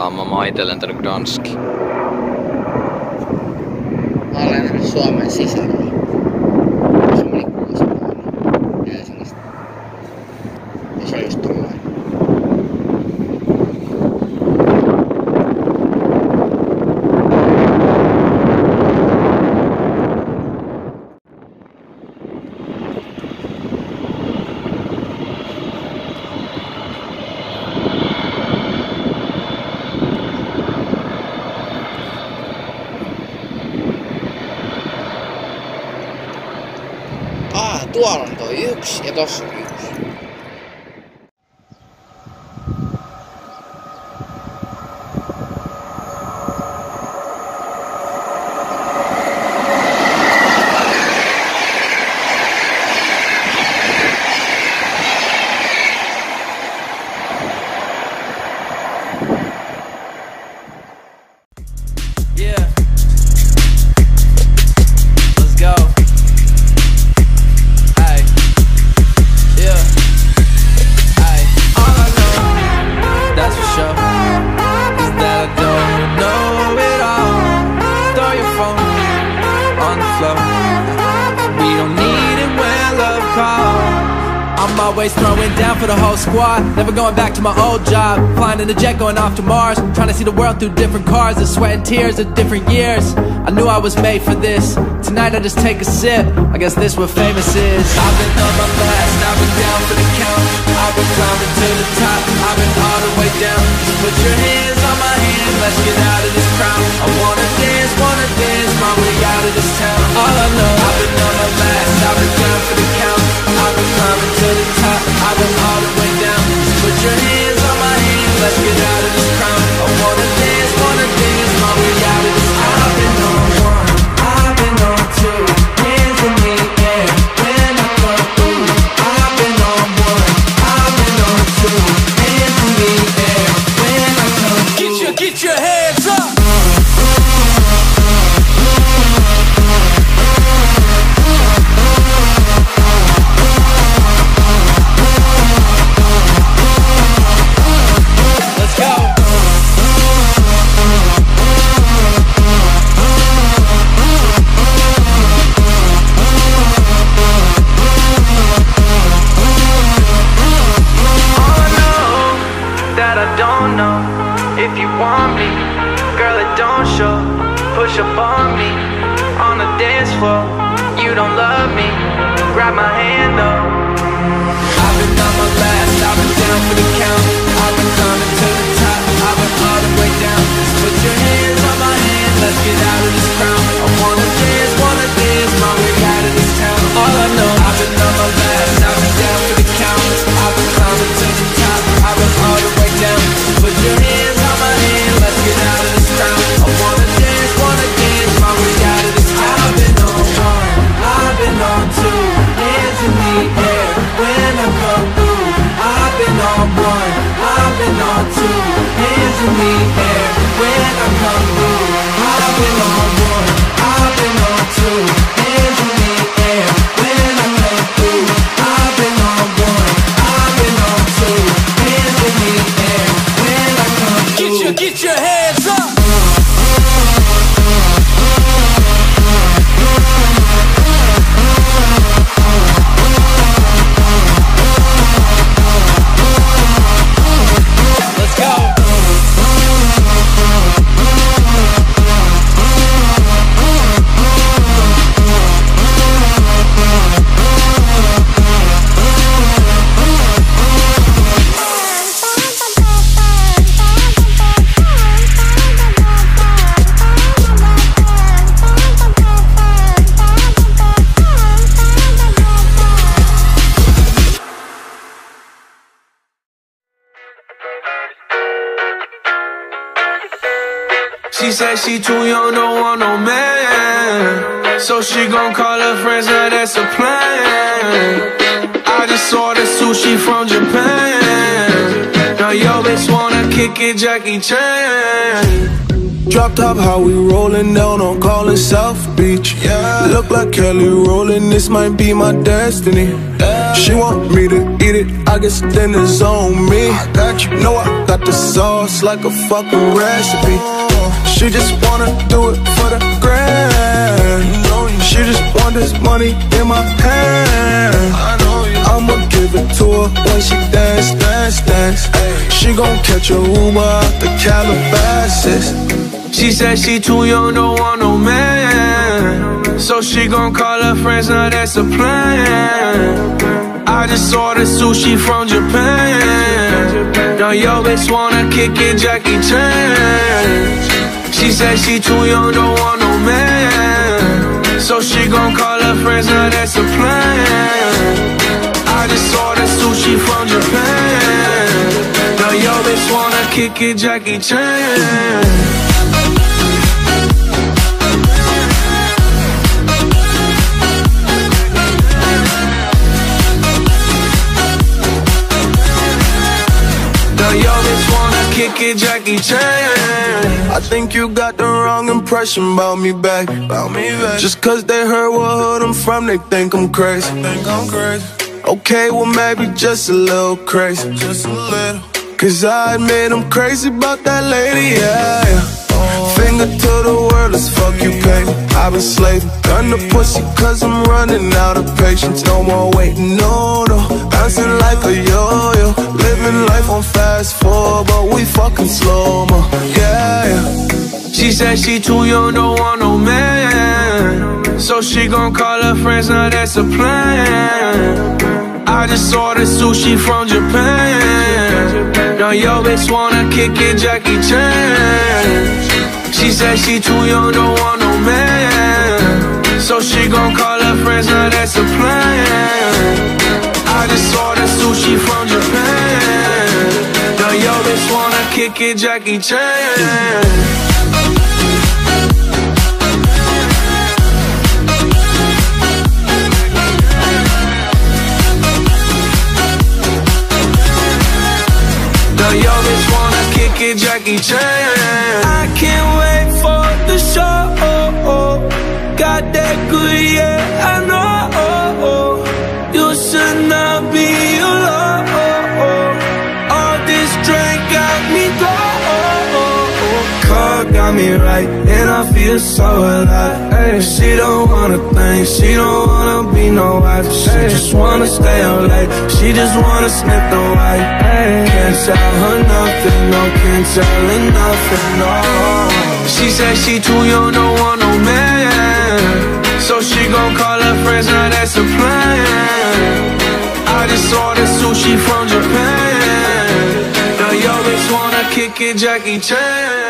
Mä oon ite lentänyt Gdanskiin. Mä olen lentänyt Suomen sisällä. Se meni 6 päivää Helsingistä. Ja se oli just tollain. Tuolla on toi 1 ja tossa on 1. Yeah. Let's go. I'm always throwing down for the whole squad. Never going back to my old job. Flying in a jet going off to Mars. Trying to see the world through different cars. The sweat and tears of different years. I knew I was made for this. Tonight I just take a sip. I guess this what famous is. I've been on my last, I've been down for the count. I've been climbing to the top, I've been all the way down. So put your hands on my hand, let's get out of this crowd. I wanna dance my way out of this town. All I know, I've been on my last, I've been down for the count. I've been climbing to the top, I've been all the way down. So put your hands on my hand, let's get out of this crowd. I wanna dance my way out of this town. I've been on one, I've been on two, hands in the air when I come through. I've been on one, I've been on two, hands in the air when I come through. Get your hands up. If you want me, girl, it don't show. Push up on me, on the dance floor. You don't love me, grab my hand though. I've been on my last, I've been down for the count. I've been climbing to the top, I've been all the way down. Just put your hands on my hand, let's get out of this crowd. I wanna dance my way out of this town. All I know, I've been on my last, I've been down for the count. I've been climbing to the top, I've been all the way down. Just put your hands on my hand, let's get out of this crowd. I wanna dance my way out of this town. I've been on one, I've been on two, hands in the air when I come through. I've been on one, I've been on two, hands in the air when I come through. I've been on one, I've been on two, hands in the air when I come through. I've been on one, I've been on two, hands in the air when I come through. Get your hands up. Let's go. She said she too young, don't want no man. So she gon' call her friends, now that's a plan. I just ordered sushi from Japan. Now yo bitch wanna kick it, Jackie Chan. Drop top, how we rollin' down on calling South Beach. Yeah. Look like Kelly rollin', this might be my destiny. Yeah. She want me to eat it, I guess then it's on me. I got you. Know I got the sauce like a fucking recipe. She just wanna do it for the grand. She just want this money in my hand. I'ma give it to her when she dance, dance, dance. She gon' catch a Uber out the Calabasas. She said she too young, don't want no man. So she gon' call her friends, now that's a plan. I just ordered sushi from Japan. Now yo bitch wanna kick it, Jackie Chan. She said she too young, don't want no man. So she gon' call her friends, now that's a plan. I just ordered sushi from Japan. Now yo bitch wanna kick it, Jackie Chan. Yo, bitch wanna kick it, Jackie Chan. I think you got the wrong impression about me back. Just cause they heard what hood I'm from, they think I'm crazy. Okay, well maybe just a little crazy. Cause I admit I'm crazy about that lady, yeah. Finger to the world, let's fuck you, baby. I've been slaving, done the pussy cause I'm running out of patience. No more waiting, no, no. Bouncing like a yo-yo. Living life on fast forward, but we fucking slow-mo, yeah. She said she too young, don't want no man. So she gon' call her friends, now that's a plan. I just ordered sushi from Japan. Now yo bitch wanna kick it, Jackie Chan. She said she too young, don't want no man. So she gon' call her friends, now that's a plan. I just ordered sushi from Japan. Now yo bitch wanna kick it, Jackie Chan. Yo, bitch wanna kick it, Jackie Chan. I can't wait for the show. Got that good, yeah, I know. You should not be alone. All this drink got me gone. Car got me right, and I feel so alive. Ay, she don't wanna think, she don't wanna be no wife. She just wanna stay up late, she just wanna sniff the white. Ay, can't tell her nothing, no, can't tell her nothing, no. She said she too young, don't want no man. So she gon' call her friends, now that's a plan. I just ordered sushi from Japan. Now yo bitch wanna kick it, Jackie Chan.